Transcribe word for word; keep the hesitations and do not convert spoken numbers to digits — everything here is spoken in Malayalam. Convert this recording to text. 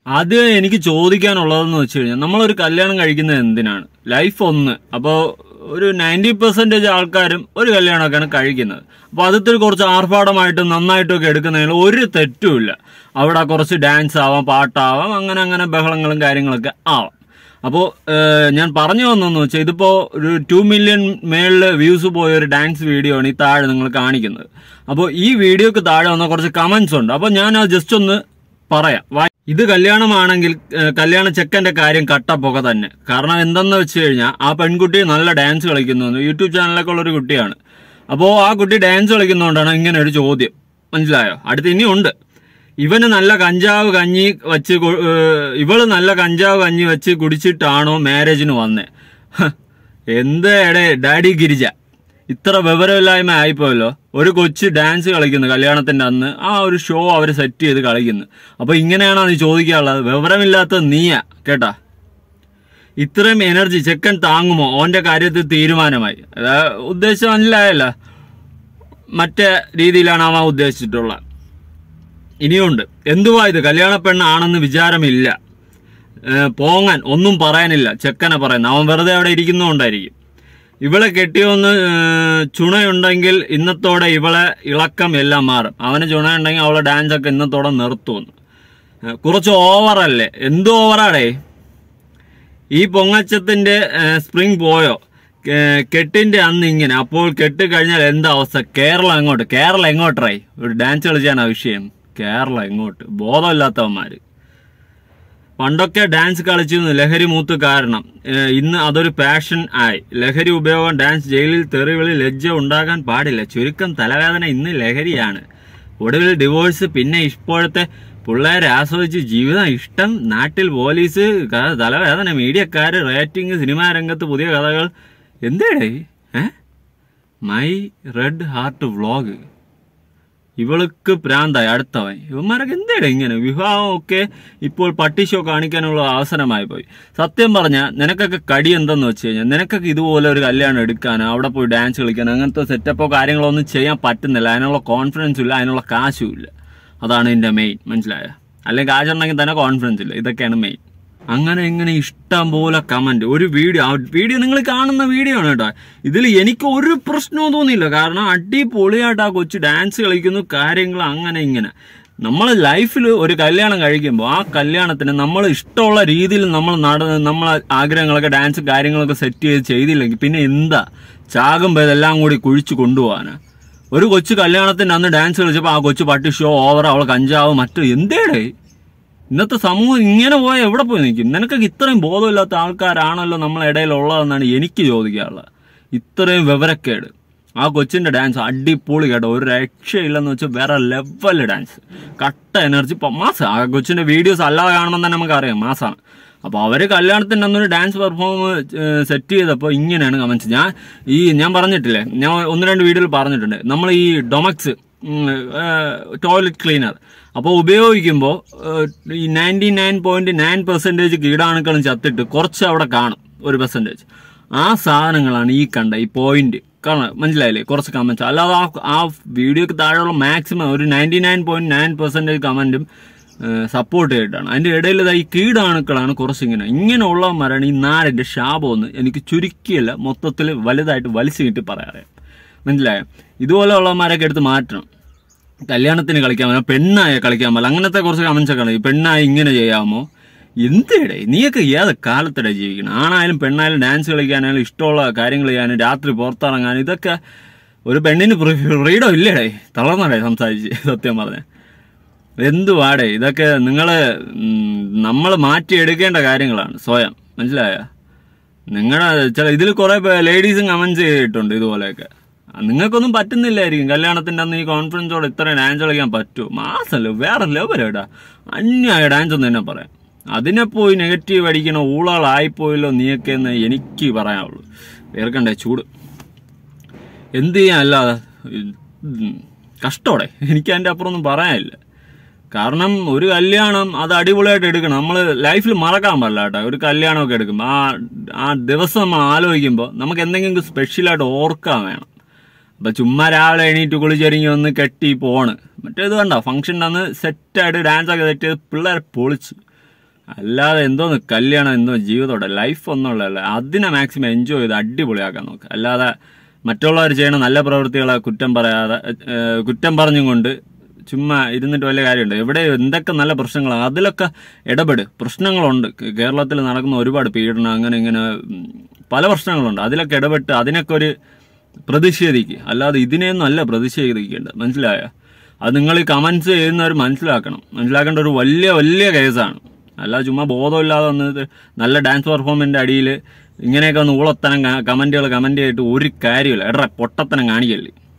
അത് എനിക്ക് ചോദിക്കാനുള്ളതെന്ന് വെച്ച് കഴിഞ്ഞാൽ നമ്മളൊരു കല്യാണം കഴിക്കുന്നത് എന്തിനാണ്? ലൈഫ് ഒന്ന്. അപ്പോൾ ഒരു നയൻറ്റി പെർസെൻറ്റേജ് ആൾക്കാരും ഒരു കല്യാണമൊക്കെയാണ് കഴിക്കുന്നത്. അപ്പോൾ അതിൽ കുറച്ച് ആർഭാടമായിട്ടും നന്നായിട്ടൊക്കെ എടുക്കുന്നതിൽ ഒരു തെറ്റുമില്ല. അവിടെ കുറച്ച് ഡാൻസ് ആവാം, പാട്ടാവാം, അങ്ങനെ അങ്ങനെ ബഹളങ്ങളും കാര്യങ്ങളൊക്കെ ആവാം. അപ്പോൾ ഞാൻ പറഞ്ഞു വന്നെന്ന് വെച്ചാൽ ഇതിപ്പോൾ ഒരു ടു മില്യൺ മേളിൽ വ്യൂസ് പോയ ഒരു ഡാൻസ് വീഡിയോ ആണ് ഈ താഴെ നിങ്ങൾ കാണിക്കുന്നത്. അപ്പോൾ ഈ വീഡിയോക്ക് താഴെ വന്ന കുറച്ച് കമൻസ് ഉണ്ട്. അപ്പോൾ ഞാൻ അത് ജസ്റ്റ് ഒന്ന് പറയാം. ഇത് കല്യാണമാണെങ്കിൽ കല്യാണ ചെക്കൻ്റെ കാര്യം കട്ടപ്പൊക തന്നെ. കാരണം എന്തെന്ന് വെച്ച് കഴിഞ്ഞാൽ ആ പെൺകുട്ടി നല്ല ഡാൻസ് കളിക്കുന്നു, യൂട്യൂബ് ചാനലൊക്കെ ഉള്ളൊരു കുട്ടിയാണ്. അപ്പോൾ ആ കുട്ടി ഡാൻസ് കളിക്കുന്നതുകൊണ്ടാണ് ഇങ്ങനെ ഒരു ചോദ്യം. മനസ്സിലായോ? അടുത്ത് ഇനിയുണ്ട്. ഇവന് നല്ല കഞ്ചാവ് കഞ്ഞി വെച്ച് ഇവള് നല്ല കഞ്ചാവ് കഞ്ഞി വെച്ച് കുടിച്ചിട്ടാണോ മാരേജിന് വന്നേ? എന്തേടെ ഡാഡി ഗിരിജ, ഇത്ര വിവരമില്ലായ്മ ആയിപ്പോയല്ലോ. ഒരു കൊച്ച് ഡാൻസ് കളിക്കുന്നു കല്യാണത്തിന്റെ അന്ന്, ആ ഒരു ഷോ അവർ സെറ്റ് ചെയ്ത് കളിക്കുന്നു. അപ്പൊ ഇങ്ങനെയാണോ നീ ചോദിക്കാനുള്ളത്? വിവരമില്ലാത്ത നീയാ കേട്ടാ. ഇത്രയും എനർജി ചെക്കൻ താങ്ങുമോ? ഓന്റെ കാര്യത്തിൽ തീരുമാനമായി. അതായത് ഉദ്ദേശം മനസ്സിലായല്ല, മറ്റേ രീതിയിലാണ് അവൻ ഉദ്ദേശിച്ചിട്ടുള്ളത്. ഇനിയുണ്ട്. എന്തുവാ ഇത്? കല്യാണ പെണ്ണാണെന്ന് വിചാരമില്ല, പോങ്ങാൻ ഒന്നും പറയാനില്ല ചെക്കനെ പറയുന്നത്. അവൻ വെറുതെ അവിടെ ഇരിക്കുന്നതുകൊണ്ടായിരിക്കും. ഇവളെ കെട്ടിയൊന്ന് ചുണയുണ്ടെങ്കിൽ ഇന്നത്തോടെ ഇവളെ ഇളക്കം എല്ലാം മാറും. അവന് ചുണയുണ്ടെങ്കിൽ അവളെ ഡാൻസ് ഒക്കെ ഇന്നത്തോടെ നിർത്തുമെന്ന്. കുറച്ച് ഓവറല്ലേ? എന്ത് ഓവറാടേ? ഈ പൊങ്ങച്ചത്തിന്റെ സ്പ്രിങ് പോയോ? കെട്ടിന്റെ അന്ന് ഇങ്ങനെ, അപ്പോൾ കെട്ട് കഴിഞ്ഞാൽ എന്താ അവസ്ഥ? കേരളം എങ്ങോട്ട്? കേരളം എങ്ങോട്ടായി? ഒരു ഡാൻസ് കളിച്ചാണ് വിഷയം. കേരളം എങ്ങോട്ട്? ബോധമില്ലാത്തവന്മാര്. പണ്ടൊക്കെ ഡാൻസ് കളിച്ചിരുന്നു ലഹരി മൂത്ത് കാരണം. ഇന്ന് അതൊരു പാഷൻ ആയി. ലഹരി ഉപയോഗം ഡാൻസ്, ജയിലിൽ തെറിവിളി, ലജ്ജ ഉണ്ടാകാൻ പാടില്ല. ചുരുക്കം തലവേദന ഇന്ന് ലഹരിയാണ്. ഒടുവിൽ ഡിവോഴ്സ്. പിന്നെ ഇപ്പോഴത്തെ പിള്ളേരെ ആസ്വദിച്ച് ജീവിതം ഇഷ്ടം. നാട്ടിൽ പോലീസ്, തലവേദന, മീഡിയക്കാര്, റേറ്റിംഗ്, സിനിമാ രംഗത്ത് പുതിയ കഥകൾ. എന്തേടേ ഏ മൈ റെഡ് ഹാർട്ട് വ്ളോഗ്. ഇവൾക്ക് പ്രാന്തായി അടുത്തവൻ. ഇവന്മാരൊക്കെ എന്തേടെ ഇങ്ങനെ? വിവാഹമൊക്കെ ഇപ്പോൾ പട്ടി ഷോ കാണിക്കാനുള്ള അവസരമായി പോയി. സത്യം പറഞ്ഞാൽ നിനക്കൊക്കെ കടി എന്തെന്ന് വെച്ച് കഴിഞ്ഞാൽ, നിനക്കൊക്കെ ഇതുപോലെ ഒരു കല്യാണം എടുക്കാനോ അവിടെ പോയി ഡാൻസ് കളിക്കാനോ അങ്ങനത്തെ സെറ്റപ്പോ കാര്യങ്ങളോ ഒന്നും ചെയ്യാൻ പറ്റുന്നില്ല. അതിനുള്ള കോൺഫിഡൻസും ഇല്ല, അതിനുള്ള കാശും ഇല്ല. അതാണ് ഇതിന്റെ മെയിൻ. മനസ്സിലായ? അല്ലെങ്കിൽ കാശുണ്ടെങ്കിൽ തന്നെ കോൺഫിഡൻസ് ഇല്ല. ഇതൊക്കെയാണ് മെയിൻ. അങ്ങനെ ഇങ്ങനെ ഇഷ്ടം പോലെ കമന്റ്. ഒരു വീഡിയോ, ആ വീഡിയോ നിങ്ങൾ കാണുന്ന വീഡിയോ ആണ് കേട്ടോ. ഇതിൽ എനിക്ക് ഒരു പ്രശ്നവും തോന്നിയില്ല. കാരണം അടിപൊളിയായിട്ട് ആ കൊച്ചു ഡാൻസ് കളിക്കുന്നു, കാര്യങ്ങൾ അങ്ങനെ ഇങ്ങനെ. നമ്മൾ ലൈഫിൽ ഒരു കല്യാണം കഴിക്കുമ്പോൾ ആ കല്യാണത്തിന് നമ്മൾ ഇഷ്ടമുള്ള രീതിയിൽ നമ്മൾ നടന്ന് നമ്മളെ ആഗ്രഹങ്ങളൊക്കെ ഡാൻസ് കാര്യങ്ങളൊക്കെ സെറ്റ് ചെയ്ത് ചെയ്തില്ലെങ്കിൽ പിന്നെ എന്താ? ചാകുമ്പോൾ ഇതെല്ലാം കൂടി കുഴിച്ച് കൊണ്ടുപോകാനാ. ഒരു കൊച്ചു കല്യാണത്തിന് അന്ന് ഡാൻസ് കളിച്ചപ്പോൾ ആ കൊച്ചു പട്ടി ഷോ ഓവർ, അവളെ കഞ്ചാവ്, മറ്റു എന്തേടേ? ഇന്നത്തെ സമൂഹം ഇങ്ങനെ പോയാൽ എവിടെ പോയി നിൽക്കും? നിനക്കൊക്കെ ഇത്രയും ബോധമില്ലാത്ത ആൾക്കാരാണല്ലോ നമ്മളെ ഇടയിലുള്ളതെന്നാണ് എനിക്ക് ചോദിക്കാനുള്ളത്. ഇത്രയും വിവരക്കേട്. ആ കൊച്ചിന്റെ ഡാൻസ് അടിപൊളി കേട്ടോ, ഒരു രക്ഷയില്ലെന്ന് വെച്ചാൽ വേറെ ലെവൽ ഡാൻസ്, കട്ട എനർജി, മാസം. ആ കൊച്ചിന്റെ വീഡിയോസ് അല്ലാതെ കാണുമ്പോൾ തന്നെ നമുക്കറിയാം മാസമാണ്. അപ്പോൾ അവര് കല്യാണത്തിന്റെ അന്നൊരു ഡാൻസ് പെർഫോം സെറ്റ് ചെയ്തപ്പോൾ ഇങ്ങനെയാണ് കമന്റ്സ്. ഞാൻ ഈ ഞാൻ പറഞ്ഞിട്ടില്ലേ, ഞാൻ ഒന്ന് രണ്ട് വീഡിയോയിൽ പറഞ്ഞിട്ടുണ്ട്, നമ്മൾ ഈ ഡൊമക്സ് ടോയ്ലറ്റ് ക്ലീനർ അപ്പോൾ ഉപയോഗിക്കുമ്പോൾ ഈ ninety nine point nine percentage കീടാണുക്കളും ചത്തിട്ട് കുറച്ച് അവിടെ കാണും ഒരു പെർസെൻറ്റേജ്. ആ സാധനങ്ങളാണ് ഈ കണ്ട ഈ പോയിന്റ്. കാരണം മനസ്സിലായില്ലേ? കുറച്ച് കമന്റ്സ്. അല്ലാതെ ആ ആ വീഡിയോക്ക് താഴെയുള്ള മാക്സിമം ഒരു ninety nine point nine percentage കമന്റും സപ്പോർട്ട് ചെയ്തിട്ടാണ്. അതിൻ്റെ ഇടയിൽ ഈ കീടാണുക്കളാണ് കുറച്ചിങ്ങനെ. ഇങ്ങനെയുള്ളവന്മാരാണ് ഈ നാടിൻ്റെ ശാപമെന്ന് എനിക്ക് ചുരുക്കിയല്ല മൊത്തത്തിൽ വലുതായിട്ട് വലിച്ചു കിട്ടി പറയാറിയാം. മനസ്സിലായോ? ഇതുപോലെ ഉള്ളവന്മാരൊക്കെ എടുത്ത് മാറ്റണം. കല്യാണത്തിന് കളിക്കാൻ പറ്റില്ല, പെണ്ണായ കളിക്കാൻ പറ്റില്ല, അങ്ങനത്തെ കുറച്ച് കമന്റ്സ് ഒക്കെ ഉണ്ട്. പെണ്ണായി ഇങ്ങനെ ചെയ്യാമോ? എന്തേടേ നീയൊക്കെ ഏത് കാലത്തിടെ ജീവിക്കണം? ആണായാലും പെണ്ണായാലും ഡാൻസ് കളിക്കാനായാലും ഇഷ്ടമുള്ള കാര്യങ്ങൾ ചെയ്യാനും രാത്രി പുറത്തിറങ്ങാനും ഇതൊക്കെ ഒരു പെണ്ണിന് ഫ്രീഡം ഇല്ലേടേ? തളർന്നടേ സംസാരിച്ച്. സത്യം പറഞ്ഞ എന്തുവാടേ ഇതൊക്കെ? നിങ്ങള് നമ്മൾ മാറ്റിയെടുക്കേണ്ട കാര്യങ്ങളാണ് സ്വയം. മനസ്സിലായ? നിങ്ങളുടെ ചില ഇതിൽ കുറെ ലേഡീസും കമന്റ്സ് ചെയ്തിട്ടുണ്ട് ഇതുപോലെയൊക്കെ. നിങ്ങൾക്കൊന്നും പറ്റുന്നില്ലായിരിക്കും. കല്യാണത്തിന്റെ അന്ന് ഈ കോൺഫിഡൻസോടെ ഇത്രയും ഡാൻസ് കളിക്കാൻ പറ്റുമോ? മാസമല്ലോ, വേറെ ലെവലേടാ, അന്യായ ഡാൻസ് എന്ന് തന്നെ പറയാം. അതിനെ പോയി നെഗറ്റീവ് അടിക്കണ ഊളകളായിപ്പോയല്ലോ നീയൊക്കെ എന്ന് എനിക്ക് പറയാനുള്ളൂ. വേർക്കണ്ടേ ചൂട്. എന്ത് ചെയ്യാൻ അല്ലാതെ കഷ്ടോടെ. എനിക്ക് അതിൻ്റെ അപ്പുറം ഒന്നും പറയാനില്ല. കാരണം ഒരു കല്യാണം അത് അടിപൊളിയായിട്ട് എടുക്കണം. നമ്മൾ ലൈഫിൽ മറക്കാൻ പാടില്ല കേട്ടോ. ഒരു കല്യാണമൊക്കെ എടുക്കുമ്പോൾ ആ ആ ദിവസം നമ്മൾ ആലോചിക്കുമ്പോൾ നമുക്ക് എന്തെങ്കിലും സ്പെഷ്യലായിട്ട് ഓർക്കാൻ വേണം. അപ്പം ചുമ്മാ രാവിലെ എണീറ്റ് കുളിച്ചൊരുങ്ങി ഒന്ന് കെട്ടി പോണ്. മറ്റേത് കണ്ടോ, ഫംഗ്ഷൻ്റെ അന്ന് സെറ്റായിട്ട് ഡാൻസൊക്കെ സെറ്റ് ചെയ്ത് പിള്ളേരെ പൊളിച്ച് അല്ലാതെ എന്തോന്ന് കല്യാണം എന്തോ ജീവിതത്തോടെ ലൈഫ് ഒന്നുള്ളതല്ല. അതിനെ മാക്സിമം എൻജോയ് ചെയ്ത് അടിപൊളിയാക്കാൻ നോക്കുക. അല്ലാതെ മറ്റുള്ളവർ ചെയ്യണ നല്ല പ്രവൃത്തികളെ കുറ്റം പറയാതെ കുറ്റം പറഞ്ഞും കൊണ്ട് ചുമ്മാ ഇരുന്നിട്ട് വലിയ കാര്യമുണ്ട്. എവിടെ എന്തൊക്കെ നല്ല പ്രശ്നങ്ങളാണ് അതിലൊക്കെ ഇടപെട്. പ്രശ്നങ്ങളുണ്ട്, കേരളത്തിൽ നടക്കുന്ന ഒരുപാട് പീഡനം അങ്ങനെ ഇങ്ങനെ പല പ്രശ്നങ്ങളുണ്ട്. അതിലൊക്കെ ഇടപെട്ട് അതിനൊക്കെ ഒരു പ്രതിഷേധിക്കുക. അല്ലാതെ ഇതിനെയൊന്നും അല്ല പ്രതിഷേധിക്കേണ്ടത്, മനസ്സിലായോ? അത് നിങ്ങൾ ഈ കമൻസ് ചെയ്യുന്നവർ മനസ്സിലാക്കണം. മനസ്സിലാക്കേണ്ട ഒരു വലിയ വലിയ കേസാണ്. അല്ലാതെ ചുമ്മാ ബോധമില്ലാതെ വന്നത് നല്ല ഡാൻസ് പെർഫോമൻസിൻ്റെ അടിയിൽ ഇങ്ങനെയൊക്കെ ഒന്ന് ഊളത്തനം കമൻറ്റുകൾ കമൻറ്റ് ചെയ്തിട്ട് ഒരു കാര്യമില്ല. എടാ പൊട്ടത്തനം കാണിക്കല്ലേ.